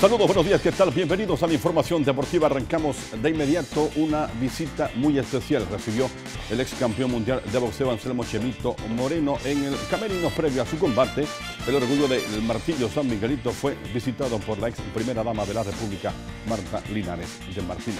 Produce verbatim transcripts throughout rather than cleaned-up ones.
Saludos, buenos días, ¿qué tal? Bienvenidos a la información deportiva. Arrancamos de inmediato una visita muy especial. Recibió el ex campeón mundial de boxeo Anselmo Chemito Moreno en el camerino previo a su combate. El orgullo del Martillo San Miguelito fue visitado por la ex primera dama de la República, Marta Linares de Martínez.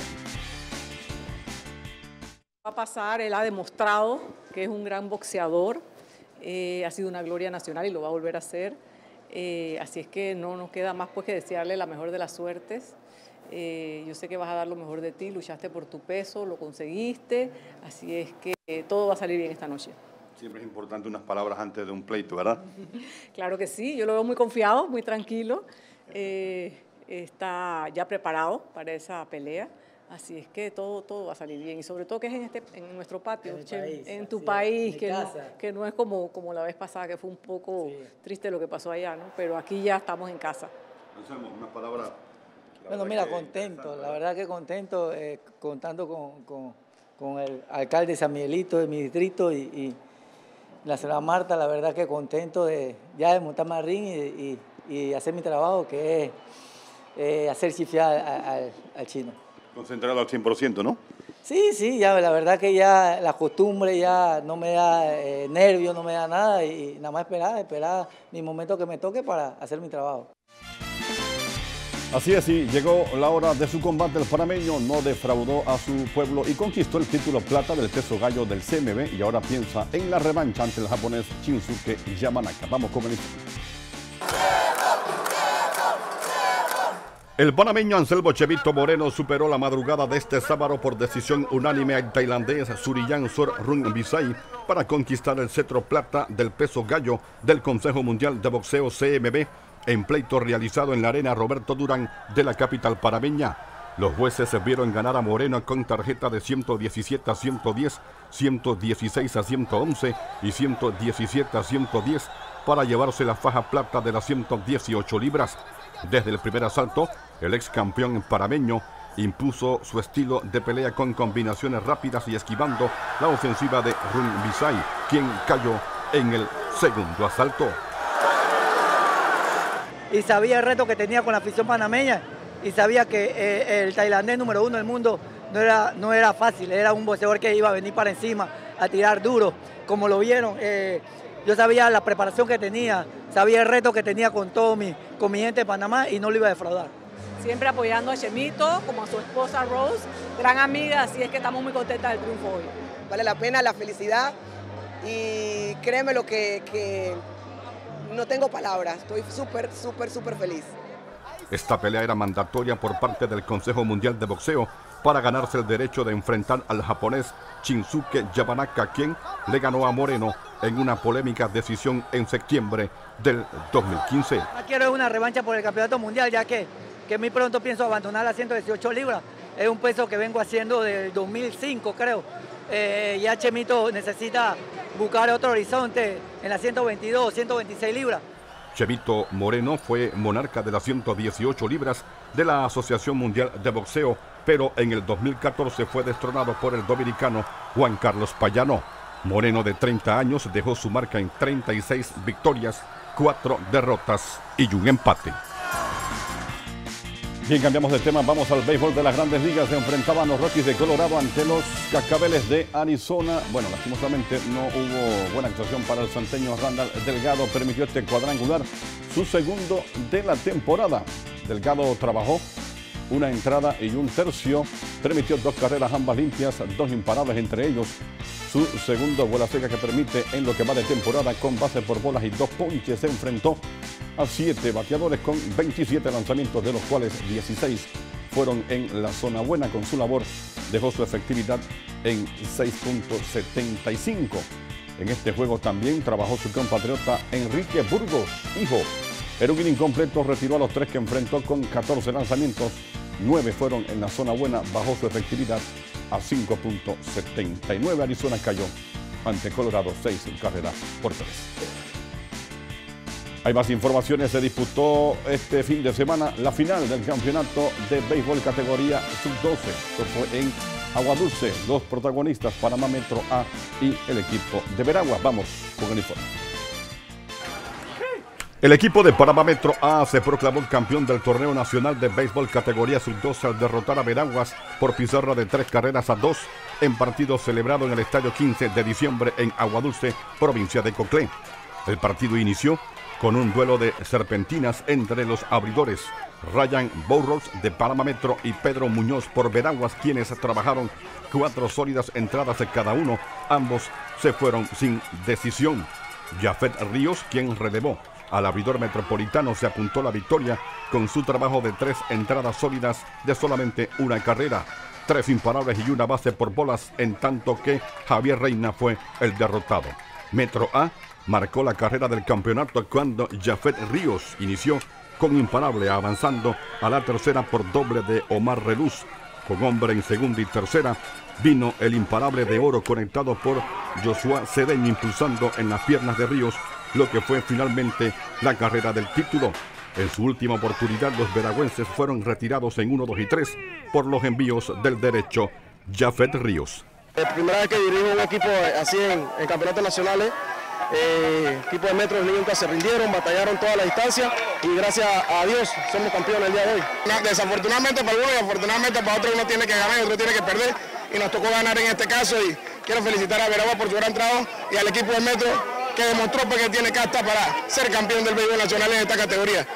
Va a pasar, él ha demostrado que es un gran boxeador, eh, ha sido una gloria nacional y lo va a volver a hacer. Eh, así es que no nos queda más pues que desearle la mejor de las suertes. Eh, yo sé que vas a dar lo mejor de ti, luchaste por tu peso, lo conseguiste, así es que eh, todo va a salir bien esta noche. Siempre es importante unas palabras antes de un pleito, ¿verdad? Claro que sí, yo lo veo muy confiado, muy tranquilo, eh, está ya preparado para esa pelea. Así es que todo, todo va a salir bien y sobre todo que es en, este, en nuestro patio, en, che, país, en tu sí, país, en que no, que no es como, como la vez pasada, que fue un poco sí. triste lo que pasó allá, ¿no? Pero aquí ya estamos en casa. Anselmo, unas palabras. Bueno, mira, contento, la verdad que contento, eh, contando con, con, con el alcalde de San Miguelito de mi distrito y, y la señora Marta, la verdad que contento de ya de montarme al ring y, y, y hacer mi trabajo, que es eh, hacer chifiar al, al, al chino. Concentrado al cien por ciento, ¿no? Sí, sí, ya la verdad que ya la costumbre ya no me da eh, nervios, no me da nada y nada más esperar, esperar mi momento que me toque para hacer mi trabajo. Así es, y llegó la hora de su combate. El panameño no defraudó a su pueblo y conquistó el título plata del peso gallo del C M B y ahora piensa en la revancha ante el japonés Shinsuke Yamanaka. Vamos con el informe. El panameño Anselmo Chemito Moreno superó la madrugada de este sábado por decisión unánime al tailandés Suriyan Sorrunvisai para conquistar el cetro plata del peso gallo del Consejo Mundial de Boxeo C M B en pleito realizado en la arena Roberto Durán de la capital panameña. Los jueces se vieron ganar a Moreno con tarjeta de ciento diecisiete a ciento diez, ciento dieciséis a ciento once y ciento diecisiete a ciento diez para llevarse la faja plata de las ciento dieciocho libras. Desde el primer asalto, el ex campeón panameño impuso su estilo de pelea con combinaciones rápidas y esquivando la ofensiva de Runvisai, quien cayó en el segundo asalto. Y sabía el reto que tenía con la afición panameña y sabía que eh, el tailandés número uno del mundo no era, no era fácil, era un boxeador que iba a venir para encima, a tirar duro, como lo vieron. Eh, yo sabía la preparación que tenía, sabía el reto que tenía con todo mi, con mi gente de Panamá y no lo iba a defraudar. Siempre apoyando a Chemito, como a su esposa Rose, gran amiga, así es que estamos muy contentas del triunfo hoy. Vale la pena la felicidad y créeme lo que, que no tengo palabras, estoy súper, súper, súper feliz. Esta pelea era mandatoria por parte del Consejo Mundial de Boxeo para ganarse el derecho de enfrentar al japonés Shinsuke Yamanaka, quien le ganó a Moreno en una polémica decisión en septiembre del dos mil quince. Quiero una revancha por el campeonato mundial, ya que, que muy pronto pienso abandonar las ciento dieciocho libras. Es un peso que vengo haciendo desde el dos mil cinco, creo. Eh, ya Chemito necesita buscar otro horizonte en las ciento veintidós, ciento veintiséis libras. Chemito Moreno fue monarca de las ciento dieciocho libras de la Asociación Mundial de Boxeo, pero en el dos mil catorce fue destronado por el dominicano Juan Carlos Payano. Moreno, de treinta años, dejó su marca en treinta y seis victorias, cuatro derrotas y un empate. Bien, cambiamos de tema, vamos al béisbol de las Grandes Ligas. Se enfrentaban los Rockies de Colorado ante los Cascabeles de Arizona. Bueno, lastimosamente no hubo buena actuación para el santeño. Randall Delgado permitió este cuadrangular, su segundo de la temporada. Delgado trabajó una entrada y un tercio, permitió dos carreras ambas limpias, dos imparables entre ellos. Su segundo bola seca que permite en lo que va de temporada con base por bolas y dos ponches. Se enfrentó a siete bateadores con veintisiete lanzamientos, de los cuales dieciséis fueron en la zona buena. Con su labor dejó su efectividad en seis punto setenta y cinco. En este juego también trabajó su compatriota Enrique Burgos, hijo. Pero un incompleto retiró a los tres que enfrentó con catorce lanzamientos. nueve fueron en la zona buena, bajó su efectividad a cinco punto setenta y nueve. Arizona cayó ante Colorado seis carreras por tres. Hay más informaciones. Se disputó este fin de semana la final del campeonato de béisbol categoría sub doce. Esto fue en Aguadulce. Los protagonistas, Panamá Metro A y el equipo de Veraguas. Vamos con el informe. El equipo de Panamá Metro A se proclamó campeón del torneo nacional de béisbol categoría sub doce al derrotar a Veraguas por pizarra de tres carreras a dos en partido celebrado en el estadio quince de diciembre en Aguadulce, provincia de Coclé. El partido inició con un duelo de serpentinas entre los abridores Ryan Burrows de Panamá Metro y Pedro Muñoz por Veraguas, quienes trabajaron cuatro sólidas entradas de cada uno. Ambos se fueron sin decisión. Jafet Ríos, quien relevó al abridor metropolitano, se apuntó la victoria con su trabajo de tres entradas sólidas de solamente una carrera, tres imparables y una base por bolas, en tanto que Javier Reina fue el derrotado. Metro A marcó la carrera del campeonato cuando Jafet Ríos inició con imparable, avanzando a la tercera por doble de Omar Reluz. Con hombre en segunda y tercera vino el imparable de oro conectado por Joshua Cedeño, impulsando en las piernas de Ríos lo que fue finalmente la carrera del título. En su última oportunidad, los veragüenses fueron retirados en uno, dos y tres por los envíos del derecho Jafet Ríos. La primera vez que dirijo un equipo así en, en campeonatos nacionales, eh, equipo de Metro y nunca se rindieron, batallaron toda la distancia y gracias a Dios somos campeones el día de hoy. Desafortunadamente para uno y afortunadamente para otro, uno tiene que ganar y otro tiene que perder, y nos tocó ganar en este caso, y quiero felicitar a Veraguas por su gran trabajo y al equipo de Metro, que demostró que tiene casta para ser campeón del béisbol nacional en esta categoría.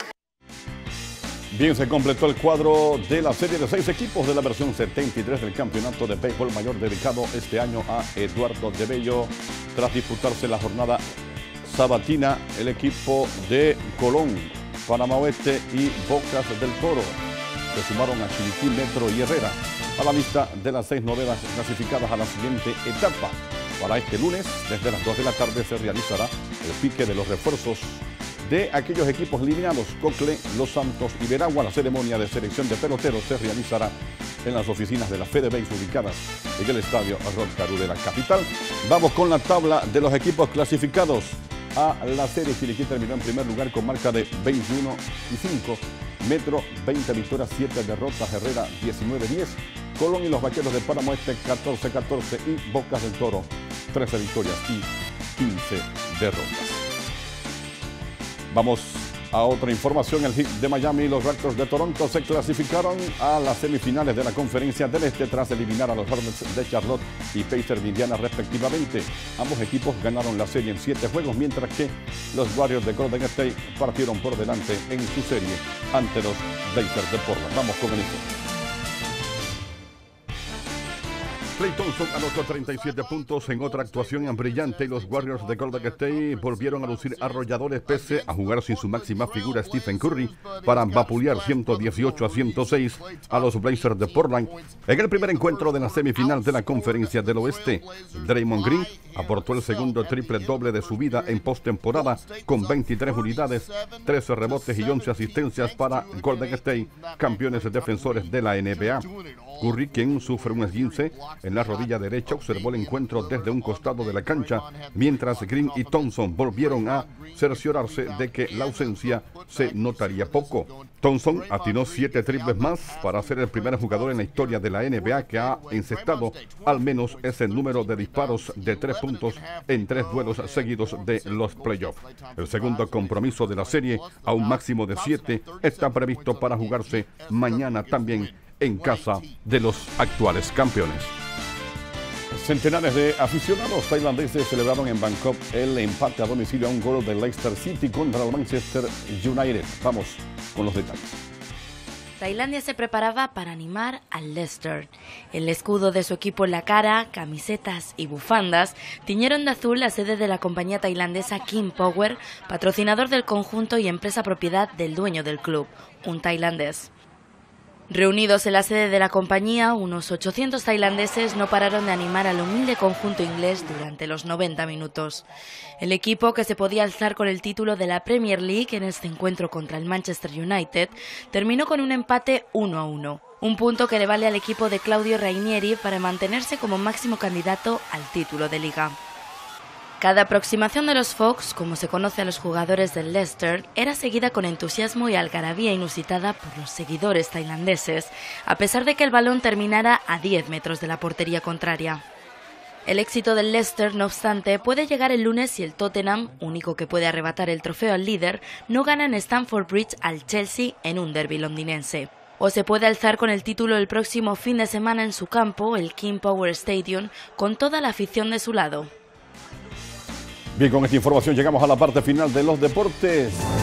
Bien, se completó el cuadro de la serie de seis equipos de la versión setenta y tres del campeonato de béisbol mayor dedicado este año a Eduardo de Bello. Tras disputarse la jornada sabatina, el equipo de Colón, Panamá Oeste y Bocas del Toro se sumaron a Chiriquí, Metro y Herrera a la lista de las seis novelas clasificadas a la siguiente etapa. Para este lunes, desde las dos de la tarde, se realizará el pique de los refuerzos de aquellos equipos eliminados, Coclé, Los Santos y Veragua. La ceremonia de selección de peloteros se realizará en las oficinas de la FedeBase ubicadas en el estadio Rod Caru de la capital. Vamos con la tabla de los equipos clasificados a la serie. Chiriquí terminó en primer lugar con marca de veintiuno y cinco. Metro, veinte victorias, siete derrotas. Herrera, diecinueve diez. Colón y los Vaqueros de Panamá Este, catorce catorce. Y Bocas del Toro, trece victorias y quince derrotas. Vamos a otra información. El Heat de Miami y los Raptors de Toronto se clasificaron a las semifinales de la Conferencia del Este tras eliminar a los Hornets de Charlotte y Pacers de Indiana respectivamente. Ambos equipos ganaron la serie en siete juegos, mientras que los Warriors de Golden State partieron por delante en su serie ante los Blazers de Portland. Vamos con el informe. Klay Thompson anotó treinta y siete puntos en otra actuación brillante y los Warriors de Golden State volvieron a lucir arrolladores pese a jugar sin su máxima figura Stephen Curry para vapulear ciento dieciocho a ciento seis a los Blazers de Portland en el primer encuentro de la semifinal de la Conferencia del Oeste. Draymond Green aportó el segundo triple doble de su vida en postemporada con veintitrés unidades, trece rebotes y once asistencias para Golden State, campeones defensores de la N B A. Curry, quien sufre un esguince en la rodilla derecha, observó el encuentro desde un costado de la cancha, mientras Green y Thompson volvieron a cerciorarse de que la ausencia se notaría poco. Thompson atinó siete triples más para ser el primer jugador en la historia de la N B A que ha encestado al menos ese número de disparos de tres puntos en tres duelos seguidos de los playoffs. El segundo compromiso de la serie, a un máximo de siete, está previsto para jugarse mañana también en casa de los actuales campeones. Centenares de aficionados tailandeses celebraron en Bangkok el empate a domicilio a un gol de Leicester City contra el Manchester United. Vamos con los detalles. Tailandia se preparaba para animar al Leicester. El escudo de su equipo en la cara, camisetas y bufandas tiñeron de azul la sede de la compañía tailandesa King Power, patrocinador del conjunto y empresa propiedad del dueño del club, un tailandés. Reunidos en la sede de la compañía, unos ochocientos tailandeses no pararon de animar al humilde conjunto inglés durante los noventa minutos. El equipo, que se podía alzar con el título de la Premier League en este encuentro contra el Manchester United, terminó con un empate uno a uno. Un punto que le vale al equipo de Claudio Ranieri para mantenerse como máximo candidato al título de liga. Cada aproximación de los Fox, como se conoce a los jugadores del Leicester, era seguida con entusiasmo y algarabía inusitada por los seguidores tailandeses, a pesar de que el balón terminara a diez metros de la portería contraria. El éxito del Leicester, no obstante, puede llegar el lunes si el Tottenham, único que puede arrebatar el trofeo al líder, no gana en Stamford Bridge al Chelsea en un derbi londinense. O se puede alzar con el título el próximo fin de semana en su campo, el King Power Stadium, con toda la afición de su lado. Bien, con esta información llegamos a la parte final de los deportes.